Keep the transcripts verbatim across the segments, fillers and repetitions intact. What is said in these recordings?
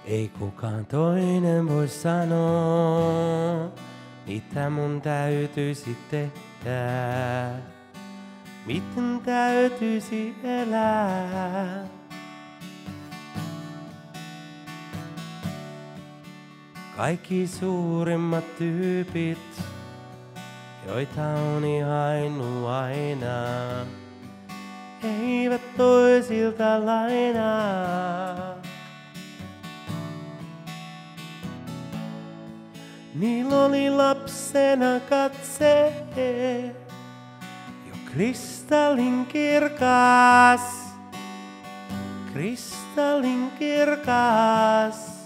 Ei kukaan toinen voi sanoa, mitä mun täytyisi tehdä, miten täytyisi elää. Kaikki suurimmat tyypit, joita on ihainnut aina, eivät toisilta lainaa. Niillä oli lapsena katse, jo kristallin kirkas, kristallin kirkas.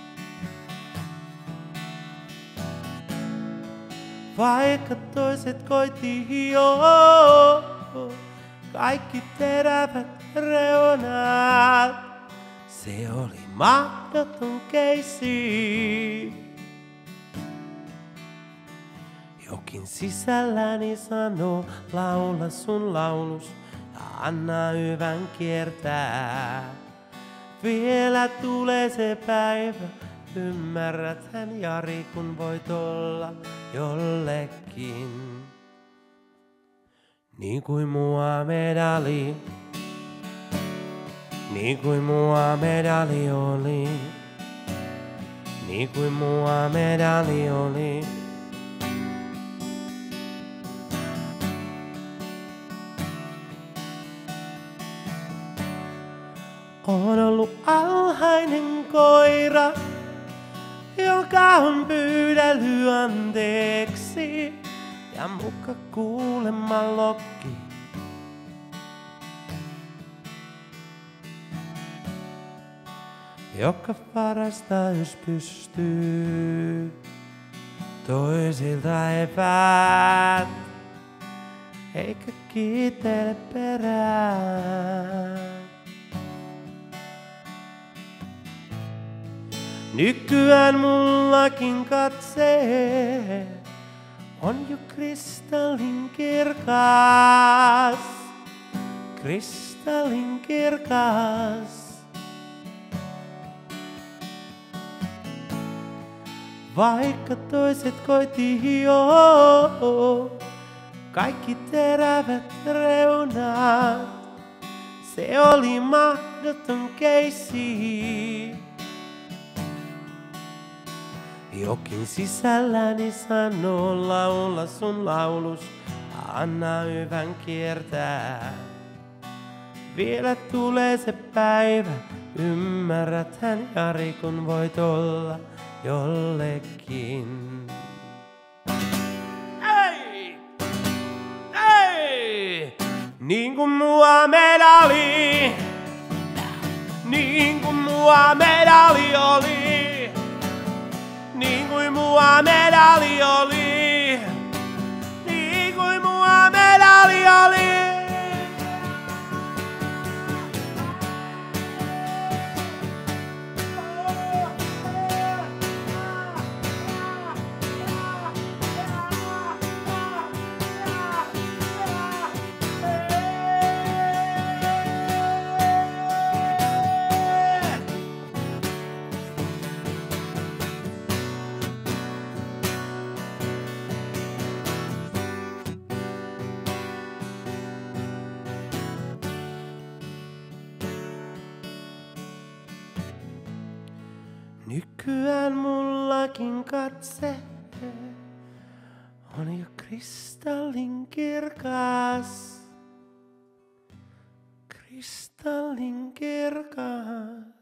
Vaikka toiset koitti hioa kaikki terävät reunat, se oli mahdoton keissi. Jokin sisälläni sanoo, laula sun laulus ja anna hyvän kiertää. Vielä tulee se päivä, ymmärräthän Jari, kun voit olla jollekin. Niin kuin Muhammed Ali, niin kuin Muhammed Ali oli, niin kuin Muhammed Ali oli. On ollut alhainen koira, joka on pyydellyt anteeksi, ja muka kuulemma lokki. Joka varastaa jos pystyy toisilta eväät, eikä kiitele perään. Nykyään mullakin katse on jo kristallin kirkas, kristallin kirkas. Vaikka toiset koitti hioa kaikki terävät reunat, se oli mahdoton keissi. Jokin sisälläni sanoo, laula sun laulus, anna hyvän kiertää. Vielä tulee se päivä, ymmärräthän Jari, kun voit olla jollekin. Ei! Ei! Niin kuin Muhammed Ali, niin kuin Muhammed Ali oli. Niin kuin Muhammed Ali oli, niin kuin Muhammed Ali oli. Nykyään mullakin katse on jo kristallin kirkas, kristallin kirkas.